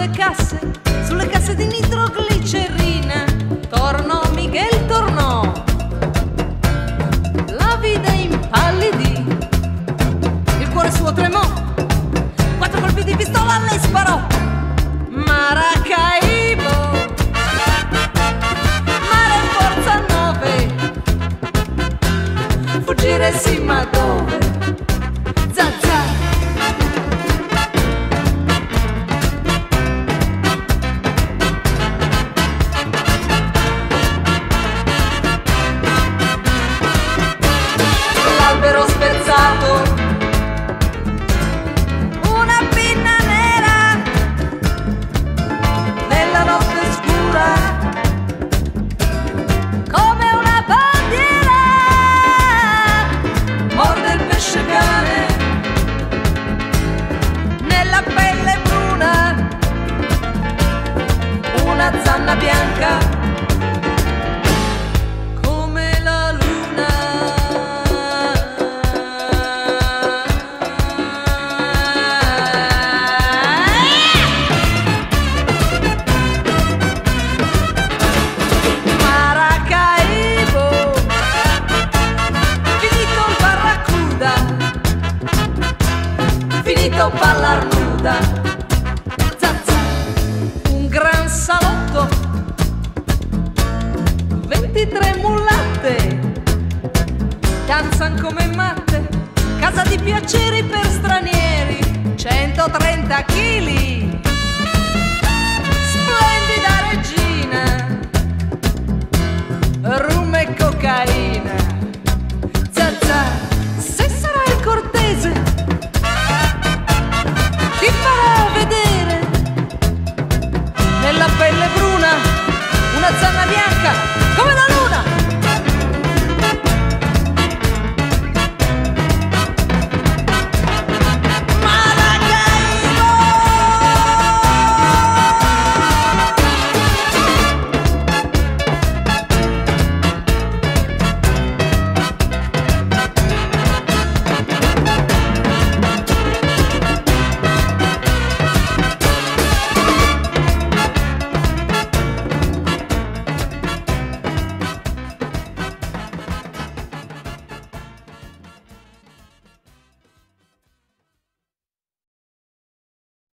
sulle casse di nitroglicerina. Tornò Miguel, tornò. La vide impallidì, il cuore suo tremò. 4 colpi di pistola le sparò. Maracaibo, mare forza 9, fuggire sì ma dove? Zazà. L'albero spezzato, una pinna nera nella notte scura, come una bandiera. Morde il pesce cane nella pelle bruna, una zanna bianca come la luna. Maracaibo, finito il barracuda, finito ballar nuda. Zazza, un gran salotto, 23 mulatte danzan come matte, casa di piaceri per stranieri, 130 kg